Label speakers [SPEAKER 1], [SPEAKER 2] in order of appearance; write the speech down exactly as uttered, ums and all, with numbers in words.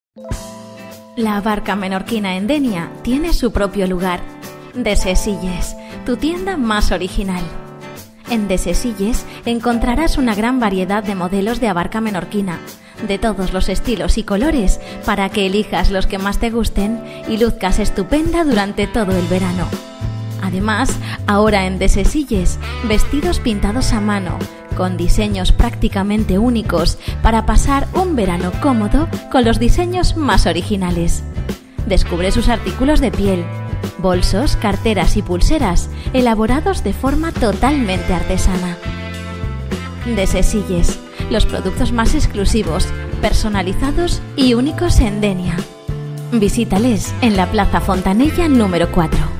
[SPEAKER 1] La barca menorquina en Denia tiene su propio lugar. Desesilles, tu tienda más original. En Desesilles encontrarás una gran variedad de modelos de abarca menorquina, de todos los estilos y colores, para que elijas los que más te gusten y luzcas estupenda durante todo el verano. Además, ahora en Desesilles, vestidos pintados a mano, con diseños prácticamente únicos para pasar un verano cómodo con los diseños más originales. Descubre sus artículos de piel, bolsos, carteras y pulseras elaborados de forma totalmente artesana. Desesilles, los productos más exclusivos, personalizados y únicos en Denia. Visítales en la Plaza Fontanella número cuatro.